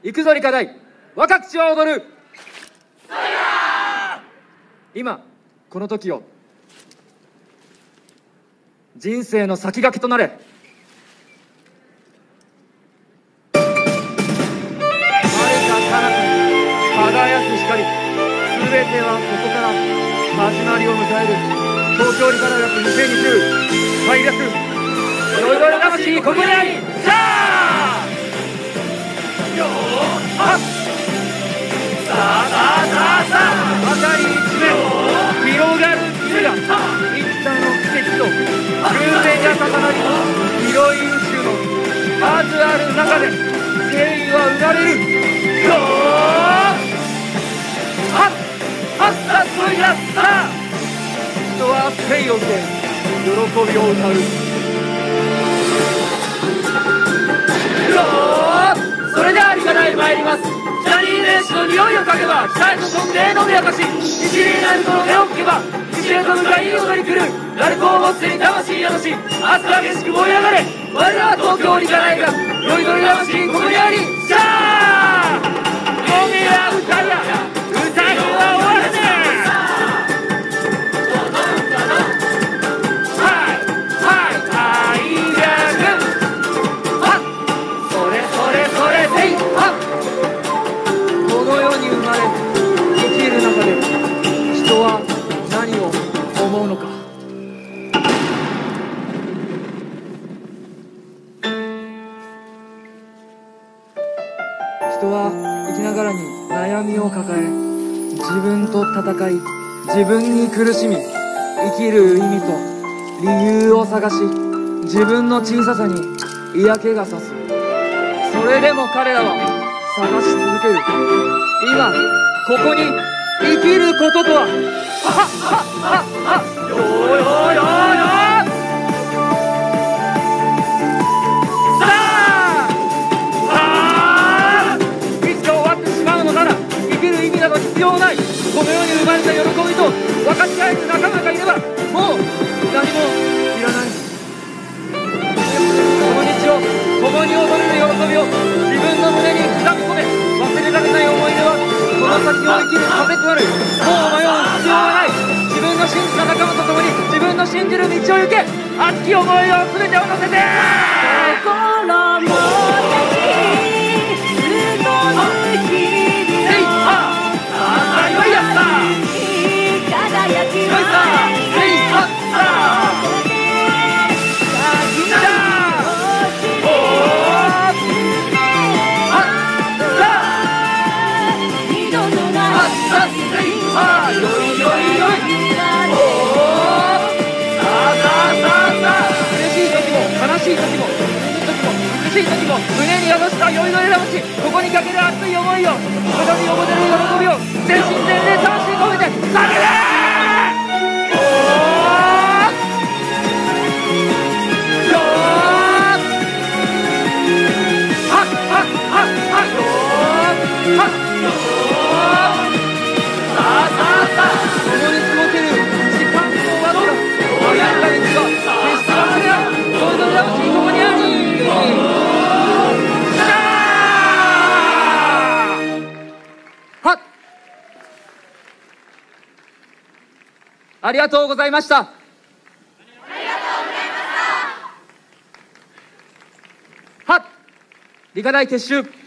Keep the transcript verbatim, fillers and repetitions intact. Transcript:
行くぞ理科大、若口は踊る。今この時を人生の先駆けとなれ。遥か彼方輝く光、すべてはここから始まりを迎える。東京理科大学にせんにじゅう開略、いろいろな魂ここにあり。さあよーはっ、さあさあさあさあ、辺り一面広がる夢が一座の奇跡と偶然が重なり、広い宇宙の数ある中で誠意は生まれる。よーはっはっさっといなった。人は生を受け喜びを歌う。よー、それでは理科大参ります。ジャニーレースの匂いを嗅げば鍛えと飛んでの目明かし、一輪なるこの目を吹けば一へと向かい踊り来る。鳴子を持つに魂宿し、明日激しく燃え上がれ。我らは東京理科大学、酔いどり魂ここにあり。さあ飲めや歌や歌いは終わらねえ。はいはい大逆、はっそれそれそれでいはっ。この世に生まれ生きる中で人は何を思うのか。人は生きながらに悩みを抱え、自分と戦い、自分に苦しみ、生きる意味と理由を探し、自分の小ささに嫌気がさす。それでも彼らは探し続ける。今ここに生きることとは。はっはっはっはっよーよーよーよー。必要ない。この世に生まれた喜びと分かち合える仲間がいればもう何もいらない。この道を共に踊れる喜びを自分の胸に刻み込め。忘れられない思い出はこの先を生きる糧となる。もう迷う必要はない。自分の信じた仲間と共に自分の信じる道を行け。熱き思いを全てを乗せて。心も胸に宿した酔いどれ魂、ここにかける熱い思いを、ここに横でる喜びを全身全霊魂込めて叫べ。おーよーはっはっはっはっよーはっよー。さあさあさあ共に過ごせる時間とわずか追いやった道は決して忘れない。酔いどれ魂ここにあり。ありがとうございました。ありがとうございました。はっ、理科大撤収。